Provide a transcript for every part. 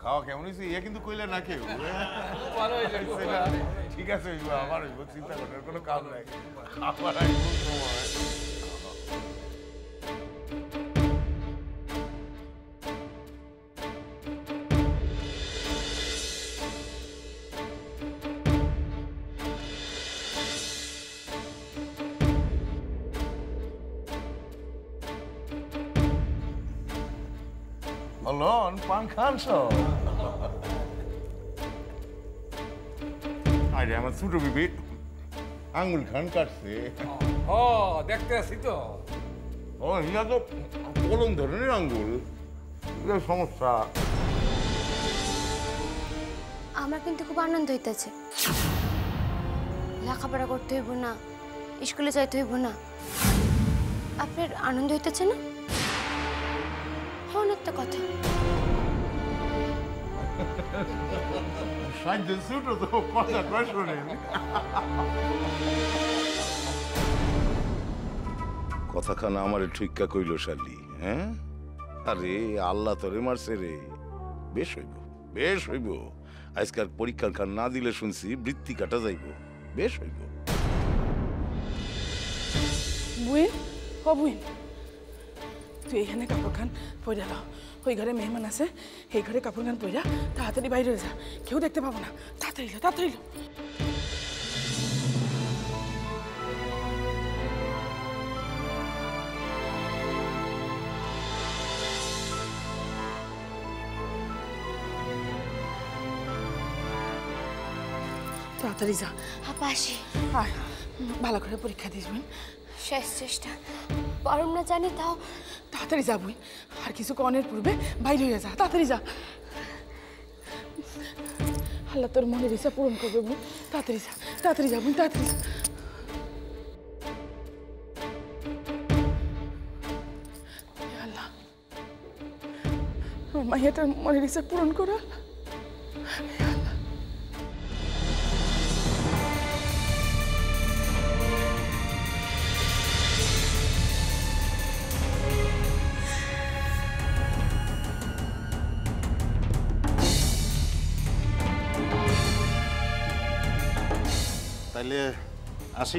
খাওয়া কেমন হয়েছে ইয়ে কিন্তু কইলে না কেউ ঠিক আছে আমার হইব চিন্তা করার কোনো কাজ নাই আমার আইব সময় Alon, pan kanso. আরে আমার ছোট বিবি আঙ্গুল খান কাটছে ও দেখতে আসি তো ও ইয়া তো কোন ধরনের আঙ্গুল এটা সমস্যা আমার কিন্তু খুব আনন্দ হইতেছে লেখাপড়া করতে হইব না স্কুলে যাইতে হইব না আপনার আনন্দ হইতেছে না অনেক তো কথা সাহায্য ছোট তো কথা কয় শোনেন কথাখানা আমারে ঠিকা কইল শালি হ্যাঁ আরে আল্লাহ তোরে মারছে রে বেশ হইব আজকাল পরীক্ষার খান না দিলে শুনছি বৃত্তি কাটা যাইব বেশ হইব বুইন ও বুইন তুই এখানে কাপড় খান পরে লাও ওই ঘরে মেহমান আছে এই ঘরে কাপড় খান পরে তাড়াতাড়ি বাইরে যা কেউ দেখতে পাবো না তাড়াতাড়ি তাড়াতাড়ি যা হাপাসি আর ভালো করে পরীক্ষা দিস বুইন শেষ চেষ্টা পারুম না জানি তাও তাড়াতাড়ি যা বুইন আর কিছু কনের পূর্বে বাইরে হয়ে যা তাড়াতাড়ি যা আল্লাহ তোর মনের ইচ্ছা পূরণ করবে বুইন তাড়াতাড়ি যা বুইন তাড়াতাড়ি যা আল্লাহ আমার মাইয়াটার মনের ইচ্ছা পূরণ করা তাইলে আসি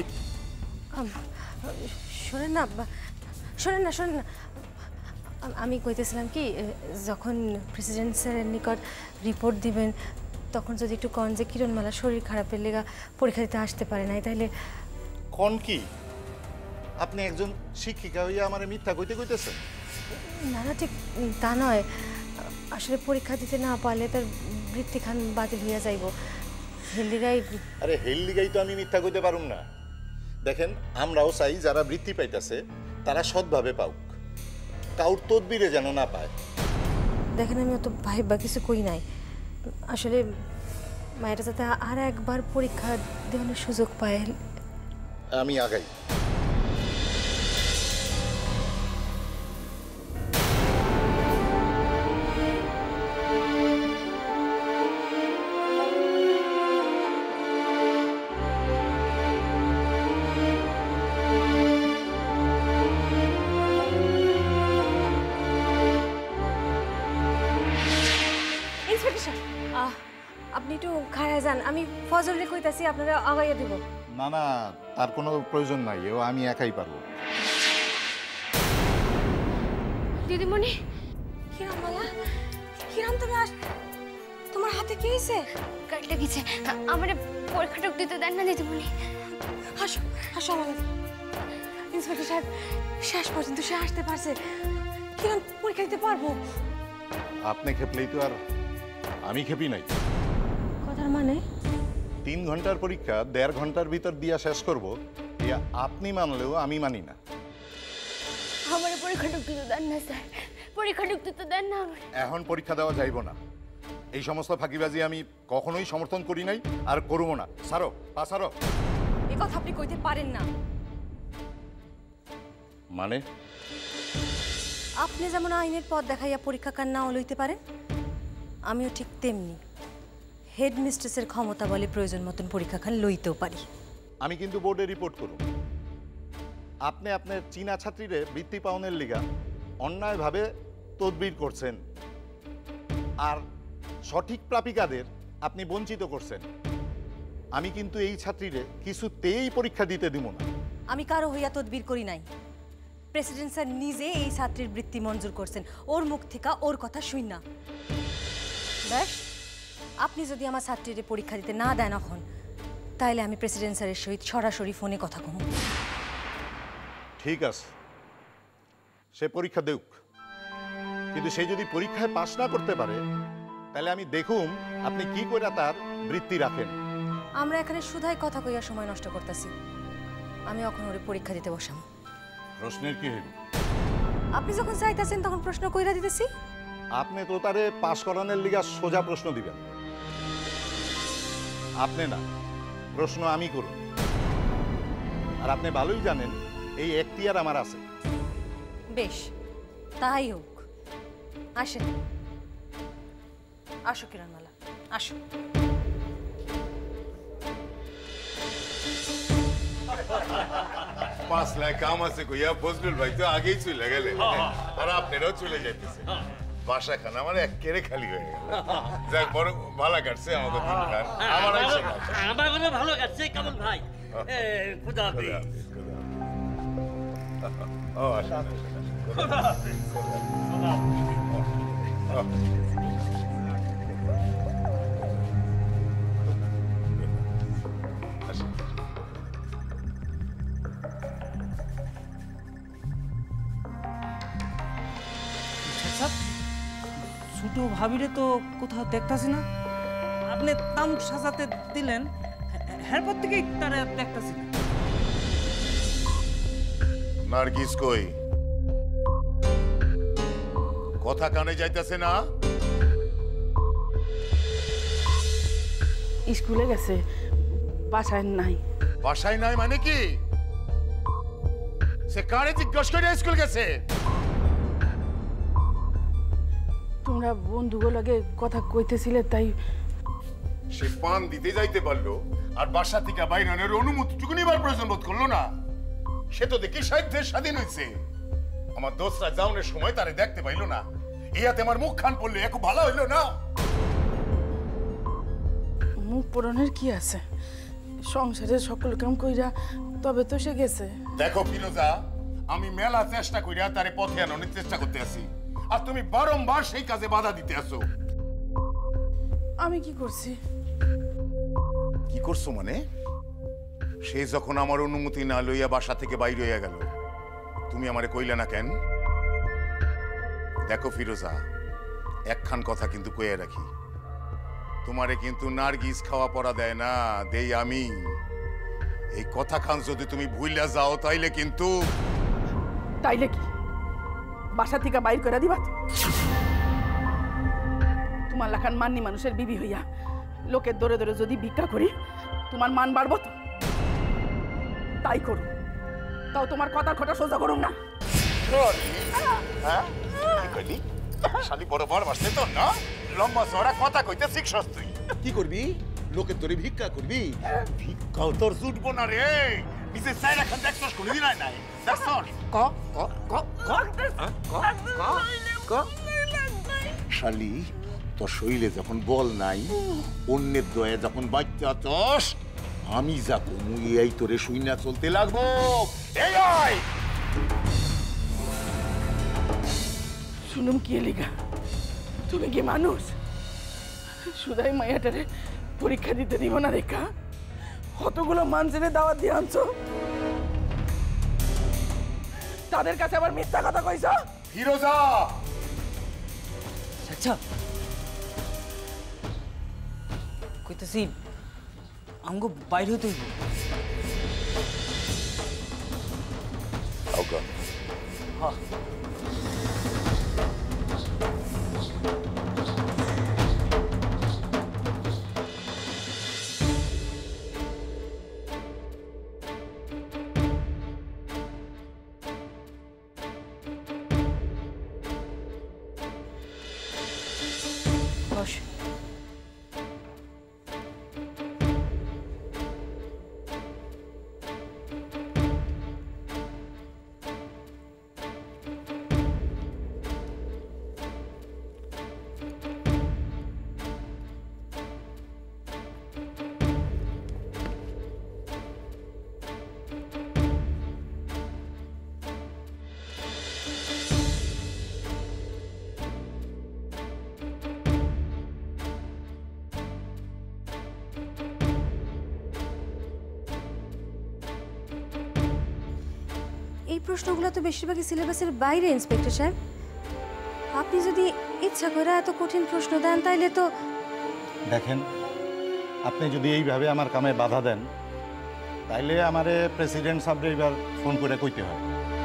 শোনেন না আমি কইতেছিলাম কি যখন প্রেসিডেন্ট স্যারের নিকট রিপোর্ট দিবেন তখন যদি একটু কন যে কিরণমালা শরীর খারাপের লেগা পরীক্ষা দিতে আসতে পারে নাই তাইলে কোন কি আপনি একজন শিক্ষিকা হইয়া আমার মিথ্যা কইতেছেন না ঠিক তা নয় আসলে পরীক্ষা দিতে না পারলে তার বৃত্তিখান বাতিল হইয়া যাইব হেলদিগাই আরে হেলদিগাই তো আমি মিথ্যা কইতে পারুম না দেখেন আমরাও চাই যারা বৃত্তি পাইতেছে তারা সৎভাবে পাউক কাউর তদবিরে যেন না পায় দেখেন আমি অত ভাইবা কিছু কই নাই আসলে মায়ের সাথে আর একবার পরীক্ষা দেওয়ানোর সুযোগ পায় আমি আগাই আপনি একটু খাড়া যান আমি ফজলে কইতাছি আপনারা আগাইয়া দিব না না তার কোনো প্রয়োজন নাই ও আমি একাই পারবো দিদিমণি কিরাম মালা কিরাম তুমি তোমার হাতে কি হয়েছে কাট লেগেছে আমার পরীক্ষাটা দিতে দেন না দিদিমণি হাসো আমার ইন্সপেক্টর সাহেব শেষ পর্যন্ত সে আসতে পারছে কিরাম পরীক্ষা দিতে পারবো আপনি খেপলেই তো আর আমি খেপি নাই কথার মানে 3 ঘন্টার পরীক্ষা 1.5 ঘন্টার ভিতর দিয়া শেষ করব ইয়া আপনি মানলেও আমি মানি না আমার পরীক্ষা দিতে দেন না স্যার পরীক্ষা দিতে দেন না এখন পরীক্ষা দেওয়া যাইব না এই সমস্ত ফাঁকিবাজি আমি কখনোই সমর্থন করি নাই আর করব না সারো পাসারো এই কথা আপনি কইতে পারেন না মানে আপনি যেমন আইনের পথ দেখাইয়া পরীক্ষা কান না লইতে পারেন আমিও ঠিক তেমনি হেডমিস্ট্রেসের ক্ষমতা বলে প্রয়োজন মতন পরীক্ষা খান লইতেও পারি আমি কিন্তু বোর্ডে রিপোর্ট করব আপনি আপনার চীনা ছাত্রীরে বৃত্তি পাওনের লিগা অন্যায়ভাবে তদবির করছেন আর সঠিক প্রাপিকাদের আপনি বঞ্চিত করছেন। আমি কিন্তু এই ছাত্রীরে কিছুতেই পরীক্ষা দিতে দিব না। আমি কারো হইয়া তদবির করি নাই। প্রেসিডেন্ট স্যার নিজে এই ছাত্রীর বৃত্তি মঞ্জুর করছেন, ওর মুখ থেকে ওর কথা শুন না। ব্যাস, আপনি যদি আমার ছাত্রীর পরীক্ষা দিতে না দেন এখন, তাহলে আমি প্রেসিডেন্ট স্যারের সহিত সরাসরি ফোনে কথা কম। ঠিক আছে, সে পরীক্ষা দেউক, কিন্তু সে যদি পরীক্ষায় পাশ না করতে পারে তাহলে আমি দেখুম আপনি কি করে তার বৃত্তি রাখেন। আমরা এখানে শুধাই কথা কইয়া সময় নষ্ট করতেছি। আমি এখন ওরে পরীক্ষা দিতে বসাম। প্রশ্নের কি হইল? আপনি যখন চাইতেছেন তখন প্রশ্ন কইরা দিতেছি। আপনি তো তারে পাশ করানোর লিগা সোজা প্রশ্ন দিবেন। আপনি না, প্রশ্ন আমি করব। আর আপনি ভালোই জানেন এই এখতিয়ার আমার আছে। বেশ, তাই হোক। আসেন, আসো কিরণমালা, আসো। পাঁচলায় কাম আছে কইয়া ফজলুল ভাই তো আগেই চলে গেলেন, আর আপনারাও চলে যাইতেছে। বাসা খান আমার একেবারে খালি হয়ে গেল। যাক, বড় ভালো কাটছে আমাকে দিন খান। আমার আমার কথা ভালো কাটছে কামল ভাই। খুদা হাফেজ। ও আচ্ছা, ছোট ভাবিরে তো কোথাও দেখতাছি না। আপনি তামুক সাজাতে দিলেন, এরপর থেকেই তারা দেখতাছি না। নার্গিস কই? কথা কানে যাইতেছে না? স্কুলে গেছে, বাসায় নাই। বাসায় নাই মানে কি? সে কারে জিজ্ঞাসা করে স্কুল গেছে? তোমরা বন্ধুগুলো লাগে কথা কইতেছিলে তাই। সে পান দিতে যাইতে পারলো আর বাসা থেকে বাইরের অনুমতিটুকু নিবার প্রয়োজন বোধ করলো না। সে তো দেখি সাহিত্যের স্বাধীন হয়েছে। আমার দোস্তরা যাওনের সময় তারে দেখতে পাইলো না। ইয়াতে আমার মুখ খান পড়লে একটু ভালো হইলো না? মুখ পড়নের কি আছে? সংসারের সকল কাম কইরা তবে তো সে গেছে। দেখো ফিরোজা, আমি মেলা চেষ্টা কইরা তারে পথে আনানোর চেষ্টা করতে আছি, আর তুমি বারংবার সেই কাজে বাধা দিতে আসো। আমি কি করছি? কি করছো মানে? সে যখন আমার অনুমতি না লইয়া বাসা থেকে বাইরে হইয়া গেল, তুমি আমারে কইলে না কেন? দেখো ফিরোজা, একখান কথা কিন্তু কইয়া রাখি, তোমারে কিন্তু নার্গিস খাওয়া পড়া দেয় না, দেই আমি। এই কথা খান যদি তুমি ভুইলা যাও তাইলে কিন্তু। তাইলে কি বাসা থেকে বাইর করে দিবা? তোমার লাখান মাননি মানুষের বিবি হইয়া লোকের দরে দরে যদি ভিক্ষা করি, তোমার মান বাড়বো তো? তাই করো, তাও তোমার কথার খোটা সোজা করুন না। হ্যাঁ কি কইলি? শালি বড় বড় বাসতে তো না, লম্বা চড়া কথা কইতে শিখছস তুই। কি করবি? লোকের তোরে ভিক্ষা করবি? ভিক্ষাও তোর জুটবো না রে। নিজে চাই রাখান দেখছস কোনদিন নাই নাই দেখছস? ক ক ক ক ক ক শালি, তোর শরীরে যখন বল নাই, অন্যের দয়ে যখন বাচ্চা চস, আমি যা কমু এই তোরে শুইনা চলতে লাগবো। এই আয় শুনুম কি লিগা? তুমি কি মানুষ? সুদাই মাইয়াটারে পরীক্ষা দিতে দিব না দেখা কতগুলো মানুষের দাওয়াত দিয়ে আনছো, তাদের কাছে আবার মিথ্যা কথা কইছ। ফিরোজা, আচ্ছা কইতেছি আমগো বাইরে হইতে হইব। আউকা হ্যাঁ বস। প্রশ্নগুলো তো বেশিরভাগই সিলেবাসের বাইরে ইন্সপেক্টর সাহেব। আপনি যদি ইচ্ছা করে এত কঠিন প্রশ্ন দেন তাইলে তো। দেখেন, আপনি যদি এইভাবে আমার কামে বাধা দেন তাইলে আমারে প্রেসিডেন্ট সাহেবরে এবার ফোন করে কইতে হয়,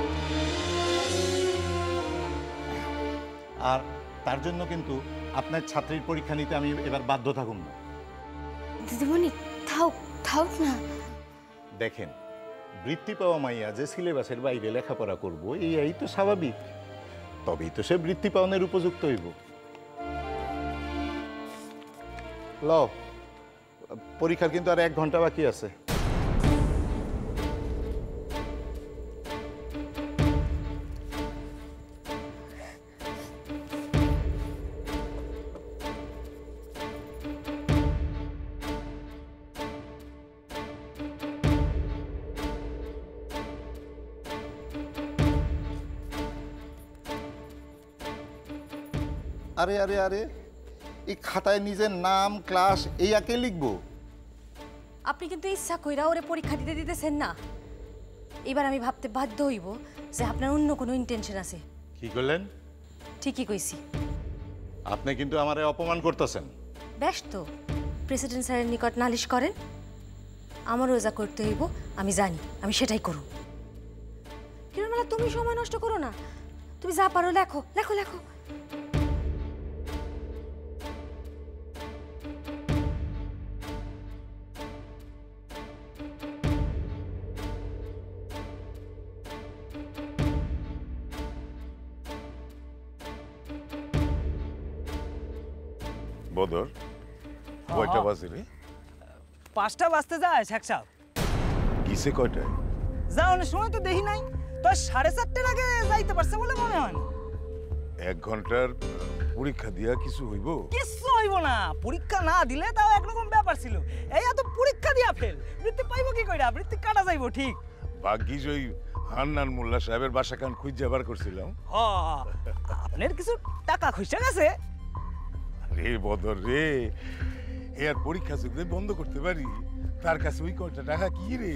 আর তার জন্য কিন্তু আপনার ছাত্রীর পরীক্ষা নিতে আমি এবার বাধ্য থাকুন না। দিদিমণি থাক থাক না। দেখেন, বৃত্তি পাওয়া মাইয়া যে সিলেবাসের বাইরে লেখাপড়া করবো এই তো স্বাভাবিক, তবেই তো সে বৃত্তি পাওয়ানোর উপযুক্ত হইব। ল, পরীক্ষার কিন্তু আর 1 ঘন্টা বাকি আছে। আরে আরে আরে, এই খাতায় নিজের নাম, ক্লাস এই একে লিখবো? আপনি কিন্তু ইচ্ছা কইরা ওরে পরীক্ষা দিতে দিতেছেন না। এবার আমি ভাবতে বাধ্য হইব যে আপনার অন্য কোনো ইন্টেনশন আছে। কি করলেন? ঠিকই কইছি। আপনি কিন্তু আমারে অপমান করতেছেন। বেশ তো, প্রেসিডেন্ট স্যারের নিকট নালিশ করেন। আমারও যা করতে হইব আমি জানি, আমি সেটাই করব। কিরণমালা, তুমি সময় নষ্ট করো না, তুমি যা পারো লেখো লেখো লেখো। বদর, কয়টা বাজে রে? 5টা বাজতে যায় শেখ সাহেব। কিসে কয়টায়? যাওয়ানোর সময় তো দেখি নাই, তো 4:30টার আগে যাইতে পারছে বলে মনে হয় না। 1 ঘন্টার পরীক্ষা দিয়া কিছু হইব? কিছু হইব না, পরীক্ষা না দিলে তাও একরকম ব্যাপার ছিল। এই এত পরীক্ষা দিয়া ফেল, বৃত্তি পাইব কি কইরা? বৃত্তি কাটা যাইব ঠিক। ভাগ্যিস ওই হান্নান মোল্লা সাহেবের বাসা কান খুঁজে বার করছিলাম। আপনার কিছু টাকা খুঁজে গেছে। রে বদর রে, এর পরীক্ষা যদি বন্ধ করতে পারি, তার কাছে ওই কয়টা টাকা কি রে?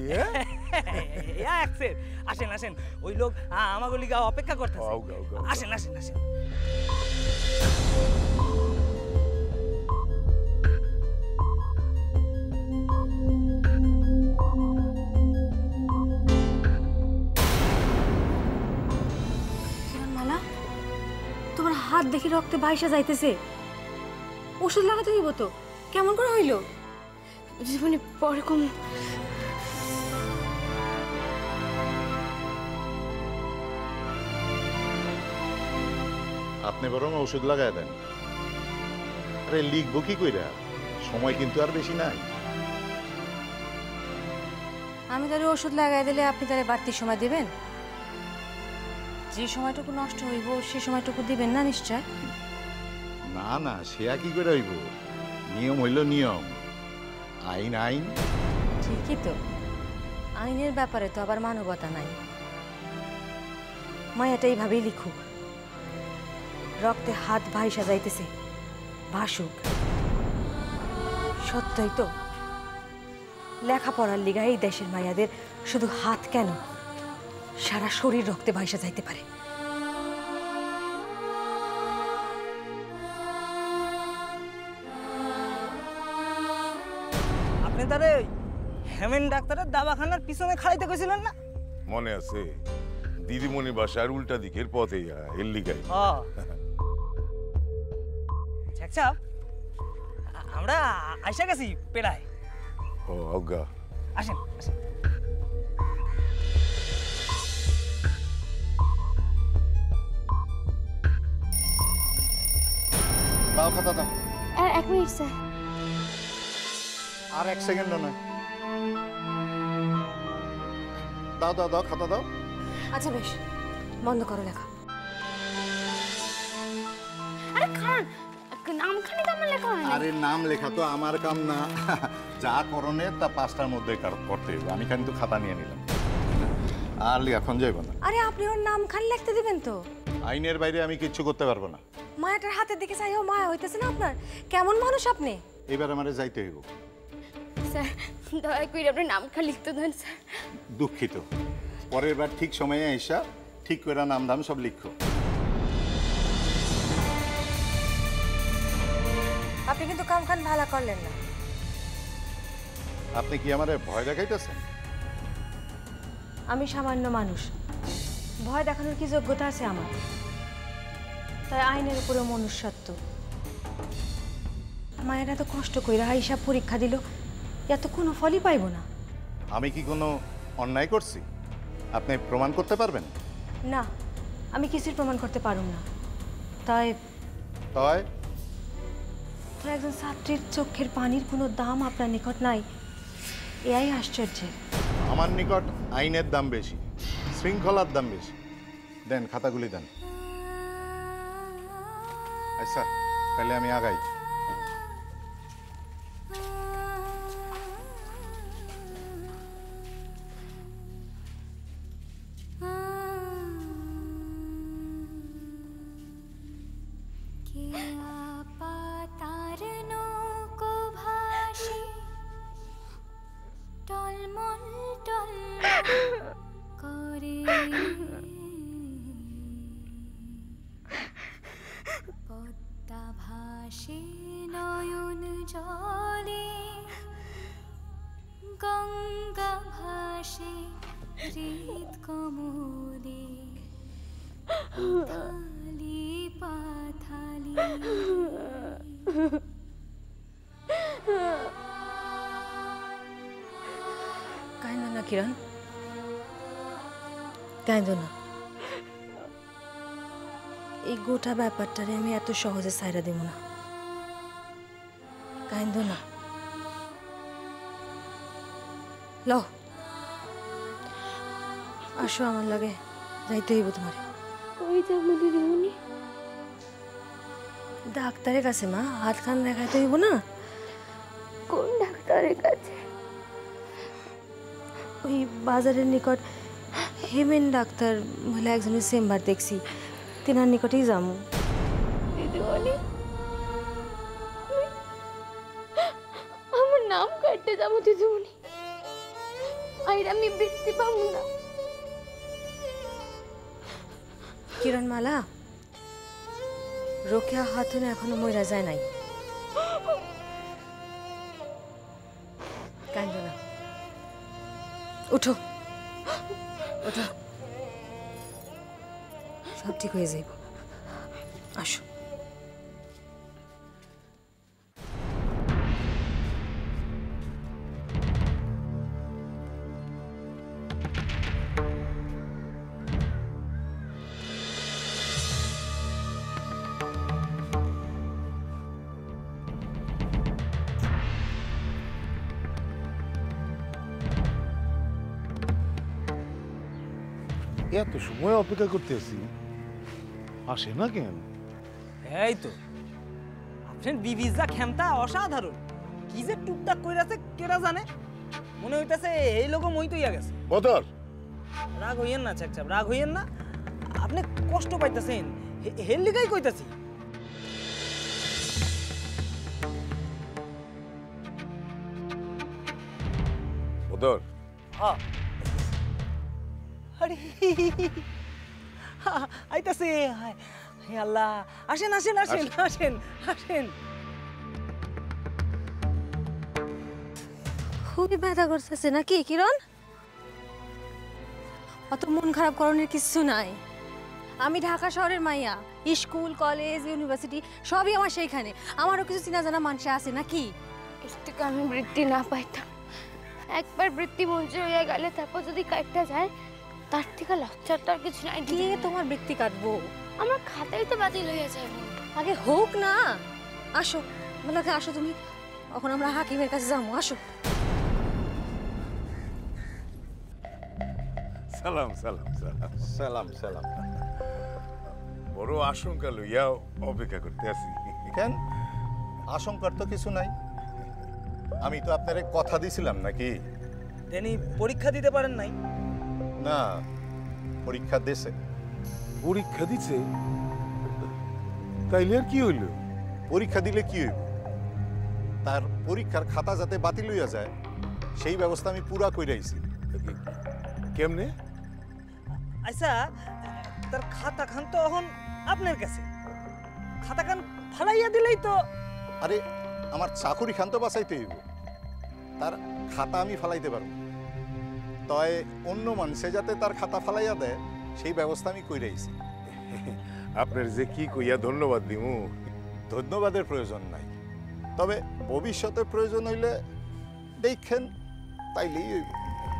আসেন আসেন, ওই লোক আমাকে লিগা অপেক্ষা করতেছে। আসেন আসেন আসেন। কিরণমালা, তোমার হাত দেখি রক্তে ভাইসা যাইতেছে। ওষুধ লাগাতে হইব তো। কেমন করে হইল? জীবনে পরে কম। আপনি বরং ওষুধ লাগায় দেন। আরে লিখবো কি কইরা? সময় কিন্তু আর বেশি নাই। আমি তাহলে ওষুধ লাগাই দিলে আপনি তাহলে বাড়তি সময় দিবেন? যে সময়টুকু নষ্ট হইব সে সময়টুকু দিবেন না নিশ্চয়? না না, সে কি করে হইব? নিয়ম হইল নিয়ম, আইন আইন। ঠিকই তো, আইনের ব্যাপারে তো আবার মানবতা নাই। মায়াটা এইভাবেই লিখুক, রক্তে হাত ভাইসা যাইতেছে, ভাসুক। সত্যই তো, লেখাপড়ার লিগা এই দেশের মায়াদের শুধু হাত কেন, সারা শরীর রক্তে ভাইসা যাইতে পারে। আপনি তারে হেমেন ডাক্তারের দাবাখানার পিছনে খাইতে কইছিলেন না? মনে আছে, দিদিমণি বাসার উল্টা দিকের পথে এর লিগাই। শেখ সাহেব, আমরা আইসা গেছি পেড়ায়। ও অজ্ঞা, আসেন আসেন। দাও খাতা দাও। আর 1 মিনিট স্যার। আর 1 সেকেন্ডও নয়। দাও দাও দাও, খাতা দাও। আচ্ছা বেশ, বন্ধ করো লেখা। আরে খান, নামখানি তো আমার লেখা হয়নি। আরে নাম লেখা তো আমার কাম না, যা করণের তা 5টার মধ্যে করতে হবে। আমি কিন্তু খাতা নিয়ে নিলাম, আর এখন যাইব না। আরে আপনি ওর নাম খান লিখতে দিবেন তো? আইনের বাইরে আমি কিচ্ছু করতে পারবো না। মায়াটার হাতের দিকে চাইও মায়া হইতেছে না আপনার? কেমন মানুষ আপনি? এবার আমারে যাইতে হইব। স্যার দয়া করে আপনার নামখানি লিখতে দেন স্যার। দুঃখিত, পরের বার ঠিক সময়ে আইসা ঠিক করে নাম ধাম সব লিখো। আপনি কিন্তু কামখান ভালো করলেন না। আপনি কি আমারে ভয় দেখাইতেছেন? আমি সামান্য মানুষ, ভয় দেখানোর কি যোগ্যতা আছে আমার? তাই আইনের উপরে মনুষ্যত্ব। মায়ের এত কষ্ট কইরা হিসাব পরীক্ষা দিল, এত কোনো ফলই পাইব না। আমি কি কোনো অন্যায় করছি আপনি প্রমাণ করতে পারবেন? না, আমি কিছুর প্রমাণ করতে পারুম না। তাই তাই তো একজন ছাত্রীর চোখের পানির কোনো দাম আপনার নিকট নাই, এটাই আশ্চর্য। আমার নিকট আইনের দাম বেশি, শৃঙ্খলার দাম বেশি। দেন খাতাগুলি দেন। আচ্ছা তাহলে আমি আগাই। পদ্মা ভাসে নয়ন জলে, গঙ্গা ভাসে হৃদ কমলে, পাথালি পাথালি। কাঁদো না কিরণ, কাঁদো না। এই গোটা ব্যাপারটারে আমি এত সহজে ছাইরা দেব না। কাঁদো না। লো আসো আমার লাগে, যাইতে হইব তোমার। ওই যাবো দিদিমণি। ডাক্তারের কাছে মা, হাত কান দেখাইতে হইব না। কোন ডাক্তারের কাছে? ওই বাজারের নিকট হেমেন ডাক্তার বলে একজনের চেম্বার দেখছি, তেনার নিকটেই যাবো। দিদিমণি আমার নাম কাটতে যাবো দিদিমণি, আর আমি বৃত্তি পাবো না। কিরণমালা, রোকেয়া হাতুন এখনো মইরা যায় নাই। কান্দো না, উঠো উঠো, সব ঠিক হয়ে যাইব। আসো। এত সময় অপেক্ষা করতেছি, আসে না কেন? এই তো আপনার বিবিজা ক্ষমতা অসাধারণ। কি যে টুকটাক কইরাছে কেরা জানে, মনে হইতাছে এই লোক মই তৈয়া গেছে। বদর রাগ হইয়েন না চাকচাপ, রাগ হইয়েন না। আপনি কষ্ট পাইতাছেন, হেল লিগাই কইতাছি। বদর হ্যাঁ, আরে আইতাছে। হে আল্লাহ, আসেন আসেন আসেন আসেন আসেন। খুবই ব্যথা করতেছে নাকি কিরণ? অত মন খারাপ করণের কিছু নাই। আমি ঢাকা শহরের মাইয়া, স্কুল কলেজ ইউনিভার্সিটি সবই আমার সেইখানে। আমারও কিছু চেনা জানা মানুষ আছে নাকি? এর থেকে আমি বৃত্তি না পাইতাম। একবার বৃত্তি মঞ্জুর হয়ে গেলে তারপর যদি কাটতে যায়, তার থেকে লজ্জার তো আর কিছু নাই। কে তোমার বৃত্তি কাটবো? আমার খাতাই তো বাতিল হয়ে যাবে। আগে হোক না। আসো বলাকে, আসো তুমি, এখন আমরা হাকিমের কাছে যাবো। আসো। সালাম সালাম সালাম। সালাম সালাম। বড় আশঙ্কা লইয়া অপেক্ষা করতে আছি। কেন আশঙ্কার তো কিছু নাই। আমি তো আপনারে কথা দিছিলাম নাকি? দেনি পরীক্ষা দিতে পারেন নাই? না, পরীক্ষা দিছে। পরীক্ষা দিছে? তাইলে আর কি হইল? পরীক্ষা দিলে কি হইব? তার পরীক্ষার খাতা যাতে বাতিল হইয়া যায় সেই ব্যবস্থা আমি পুরা কইরাইছি। কেমনে? আচ্ছা তার খাতা খান তো এখন আপনার কাছে, খাতা খান ফালাইয়া দিলেই তো। আরে আমার চাকুরি খান তো বাঁচাইতে হইব, তার খাতা আমি ফালাইতে পারবো, তয় অন্য মানুষে যাতে তার খাতা ফালাইয়া দেয় সেই ব্যবস্থা আমি কইরাইছি। আপনার যে কি কইয়া ধন্যবাদ দিমু। ধন্যবাদের প্রয়োজন নাই, তবে ভবিষ্যতে প্রয়োজন হইলে দেখেন তাইলেই হইব।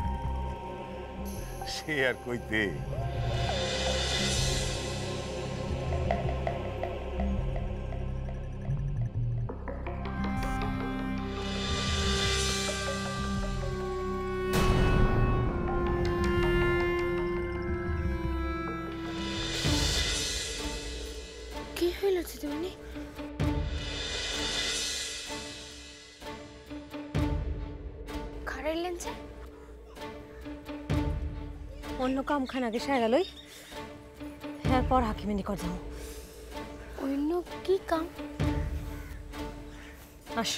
সে আর কইতে। কি হইল দিদিমণি? খারাইলেন যে? অন্য কামখান আগে সেরা লই, এরপর হাকিমের নিকট যাও। অন্য কি কাম? আস।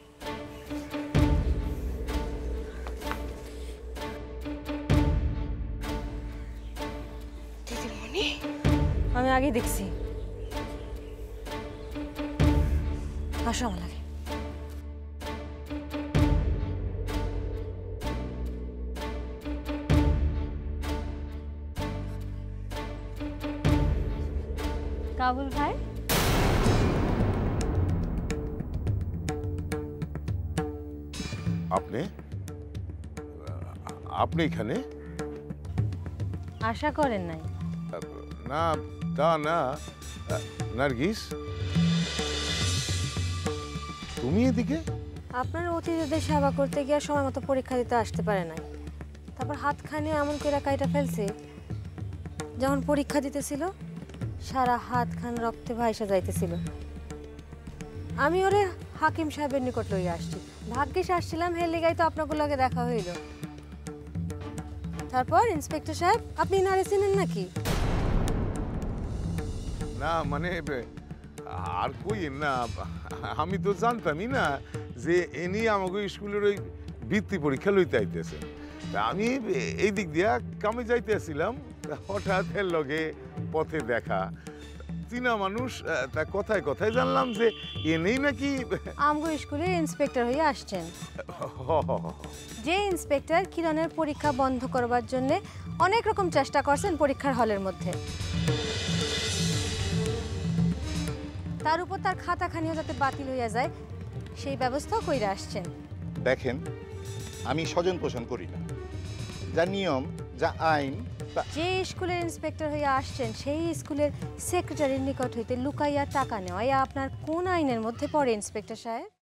দিদিমণি আমি আগে দেখছি, আসো আমার লাগে। কাবুল ভাই, আপনি আপনি এখানে? আশা করেন নাই? না তা না। নার্গিস, তুমি এদিকে? আপনার অতিথিদের সেবা করতে গিয়ে সময় মতো পরীক্ষা দিতে আসতে পারে নাই, তারপর হাতখানে এমন করে কাইটা ফেলছে, যখন পরীক্ষা দিতেছিল সারা হাতখান রক্তে ভাইসা যাইতেছিল। আমি ওরে হাকিম সাহেবের নিকট লইয়া আসছি, ভাগ্যিস আসছিলাম, হের লিগাই তো আপনাগুলোকে দেখা হইল। তারপর ইন্সপেক্টর সাহেব, আপনি নারে চিনেন নাকি? না মানে আর কই না, আমি তো জানতামই না যে এনি আমাকে স্কুলের ওই বৃত্তি পরীক্ষা লইতে আইতেছে। আমি এই দিক দিয়া কামে যাইতেছিলাম, হঠাৎ এর লগে পথে দেখা, চিনা মানুষ, তা কথায় কথায় জানলাম যে এনেই নাকি আমগো স্কুলের ইন্সপেক্টর হয়ে আসছেন। যে ইন্সপেক্টর কিরণের পরীক্ষা বন্ধ করবার জন্য অনেক রকম চেষ্টা করছেন পরীক্ষার হলের মধ্যে, তার উপর তার খাতাখানিও যাতে বাতিল হইয়া যায় সেই ব্যবস্থাও কইরা আসছেন। দেখেন, আমি স্বজন পোষণ করি না, যা নিয়ম যা আইন যে স্কুলের ইন্সপেক্টর হইয়া আসছেন সেই স্কুলের সেক্রেটারির নিকট হইতে লুকাইয়া টাকা নেওয়া আপনার কোন আইনের মধ্যে পড়ে ইন্সপেক্টর সাহেব?